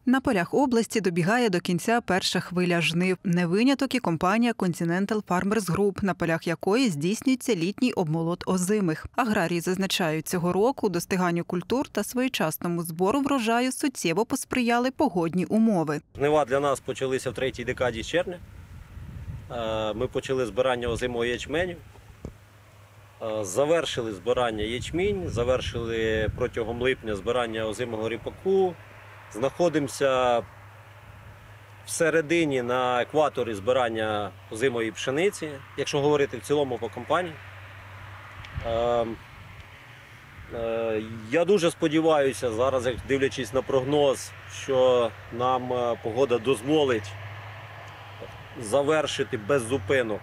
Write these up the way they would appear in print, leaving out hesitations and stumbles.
На полях області добігає до кінця перша хвиля жнив. Не виняток і компанія Continental Farmers Group, на полях якої здійснюється літній обмолот озимих. Аграрії зазначають, цього року достиганню культур та своєчасному збору врожаю суттєво посприяли погодні умови. Жнива для нас почалися в третій декаді червня. Ми почали збирання озимого ячменю. Завершили збирання ячмінь, завершили протягом липня збирання озимого ріпаку. Знаходимося всередині на екваторі збирання озимої пшениці, якщо говорити в цілому по компанії. Я дуже сподіваюся, зараз, дивлячись на прогноз, що нам погода дозволить завершити без зупинок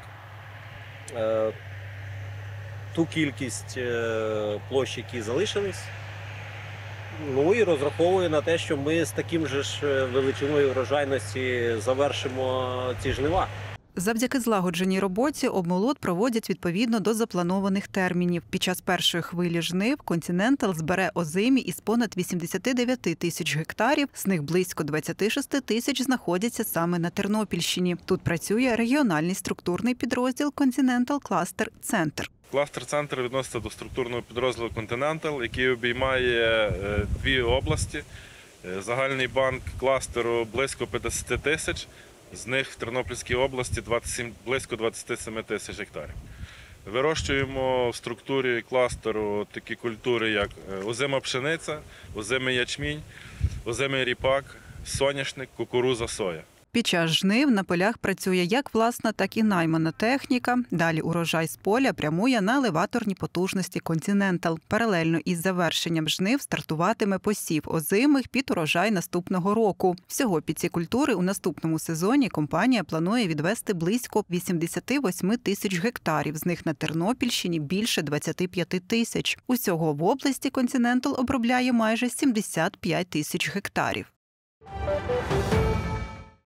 ту кількість площ, які залишились. Ну і розраховую на те, що ми з таким же ж величиною врожайності завершимо ці жнива. Завдяки злагодженій роботі обмолот проводять відповідно до запланованих термінів. Під час першої хвилі жнив Continental збере озимі із понад 89 тисяч гектарів, з них близько 26 тисяч знаходяться саме на Тернопільщині. Тут працює регіональний структурний підрозділ Continental Cluster Center. Кластер-центр відноситься до структурного підрозділу Continental, який обіймає дві області. Загальний банк кластеру близько 50 тисяч, з них в Тернопільській області близько 27 тисяч гектарів. Вирощуємо в структурі кластеру такі культури, як озима пшениця, озимий ячмінь, озимий ріпак, соняшник, кукурудза, соя. Під час жнив на полях працює як власна, так і наймана техніка. Далі урожай з поля прямує на елеваторні потужності Continental. Паралельно із завершенням жнив стартуватиме посів озимих під урожай наступного року. Всього під ці культури у наступному сезоні компанія планує відвести близько 88 тисяч гектарів, з них на Тернопільщині більше 25 тисяч. Усього в області Continental обробляє майже 75 тисяч гектарів.